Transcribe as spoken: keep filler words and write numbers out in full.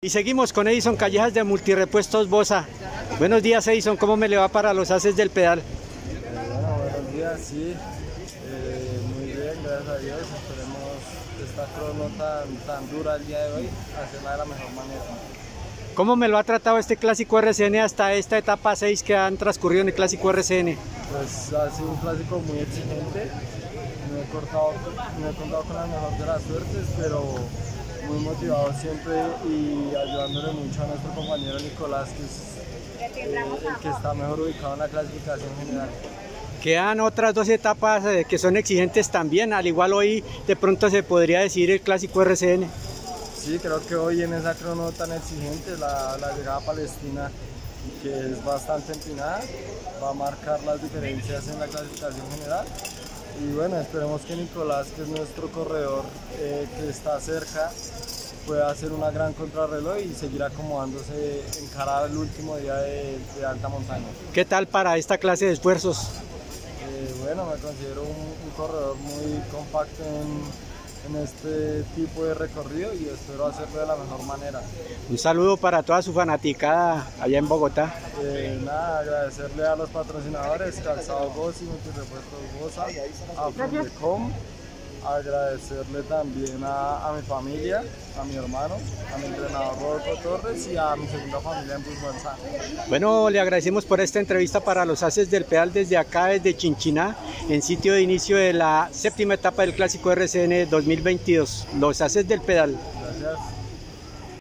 Y seguimos con Edison Callejas de Multirepuestos Bosa. Buenos días, Edison, ¿cómo me le va para los haces del pedal? Eh, bueno, buenos días, sí, eh, muy bien, gracias a Dios. Esperemos esta crono tan, tan dura el día de hoy, hacerla de la mejor manera. ¿Cómo me lo ha tratado este Clásico R C N hasta esta etapa seis que han transcurrido en el Clásico R C N? Pues ha sido un clásico muy exigente, no he, cortado, no he contado con la mejor de las suertes, pero muy motivado siempre y ayudándole mucho a nuestro compañero Nicolás, que es eh, el que está mejor ubicado en la clasificación general. Quedan otras dos etapas eh, que son exigentes también, al igual hoy de pronto se podría decir el Clásico R C N. Sí, creo que hoy en esa crono tan exigente, la, la llegada a Palestina, que es bastante empinada, va a marcar las diferencias en la clasificación general. Y bueno, esperemos que Nicolás, que es nuestro corredor eh, que está cerca, pueda hacer una gran contrarreloj y seguir acomodándose, encarar el último día de, de alta montaña. ¿Qué tal para esta clase de esfuerzos? Eh, bueno, me considero un, un corredor muy compacto en, en este tipo de recorrido y espero hacerlo de la mejor manera. Un saludo para toda su fanaticada allá en Bogotá. Eh, nada, agradecerle a los patrocinadores, Calzado Bosa y Multirepuestos Bosa, a Fundecom, agradecerle también a, a mi familia, a mi hermano, a mi entrenador Rodolfo Torres y a mi segunda familia en Busmanzana. Bueno, le agradecemos por esta entrevista para los haces del pedal desde acá, desde Chinchiná, en sitio de inicio de la séptima etapa del Clásico R C N dos mil veintidós, los haces del pedal. Gracias.